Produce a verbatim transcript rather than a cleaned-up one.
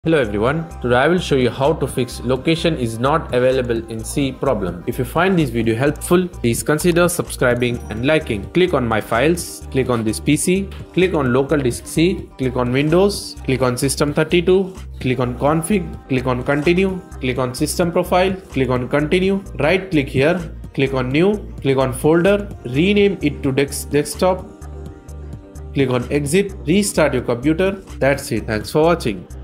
Hello everyone, today I will show you how to fix location is not available in C problem. If you find this video helpful, please consider subscribing and liking. Click on my files, click on this P C, click on local disk C, click on Windows, click on system thirty-two, click on config, click on continue, click on system profile, click on continue, right click here, click on new, click on folder, rename it to desktop, click on exit, restart your computer. That's it. Thanks for watching.